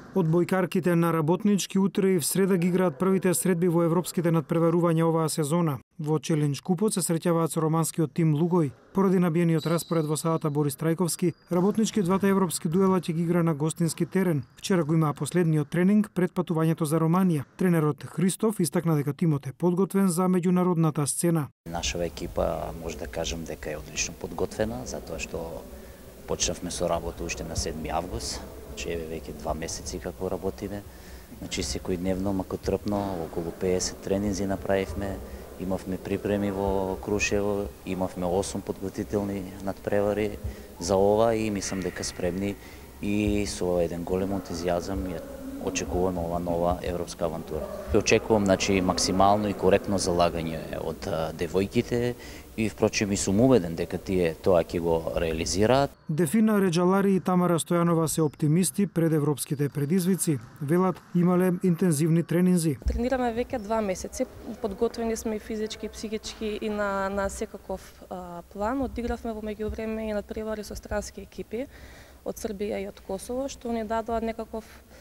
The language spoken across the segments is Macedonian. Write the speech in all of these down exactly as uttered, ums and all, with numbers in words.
Одбојкарките на Работнички утре и в среда ги играат првите средби во европските надпреварувања оваа сезона. Во Челендж купот се среќаваат со романскиот тим Лугој. Поради набиениот распоред во салата Борис Трајковски, Работнички двата европски дуела ќе ги игра на гостински терен. Вчера го имаа последниот тренинг пред патувањето за Романија. Тренерот Христов истакна дека тимот е подготвен за меѓународната сцена. Нашава екипа може да кажам дека е одлично подготвена, затоа што почнавме со работа уште на седми август. Че е веќе два месеци како работиме. Значи секојдневно, мако трпно, околу педесет тренинзи направивме. Имавме припреми во Крушево, имавме осум подготвителни надпревари за ова и мислам дека спремни и со еден голем ентузијазам очекуваме ова нова европска авантура. Очекувам значи максимално и коректно залагање од девојките и впрочем и сум убеден дека тие тоа ќе го реализираат. Дефина Реджалари и Тамара Стојанова се оптимисти пред европските предизвици. Велат имале интензивни тренинзи. Тренираме веќе два месеци, подготвени сме и физички, и психички и на на секаков а, план. Одигравме во меѓувреме и надпревари со странски екипи од Србија и од Косово, што ни дадоа некаков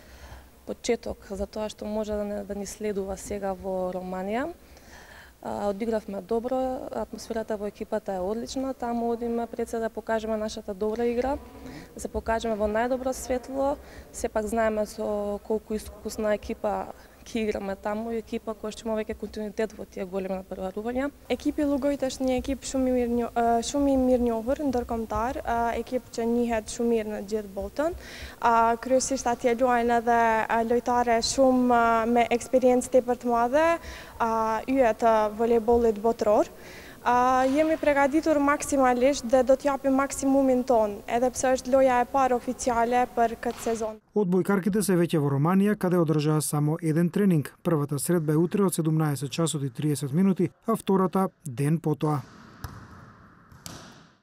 почеток за тоа што може да, не, да ни следува сега во Романија. Одигравме добро, атмосферата во екипата е одлична, таму одиме пред се да покажеме нашата добра игра, да се покажеме во најдобро светло, сепак знаеме со колку искусна екипа ќе играме таму, и екипа која што има веќе континуитет во тие големи надпреварувања. Ekipi Lugojt është një ekip shumë i mirë, shumë i mirë njohur ndërkombëtar, ekip që njihet shumë mirë në gjithë botën. Kryesisht atje luajnë edhe lojtare shumë me eksperiencë tepër të madhe, yje të volejbollit botëror. Uh, jemi përgatitur maksimalisht dhe do t'japim maksimumin ton, edhe pse është loja e parë oficiale për këtë sezon. Одбојкарките се веќе во Романија, каде одржаа само еден тренинг. Првата средба е утре од седумнаесет часот и триесет минути, а втората ден потоа.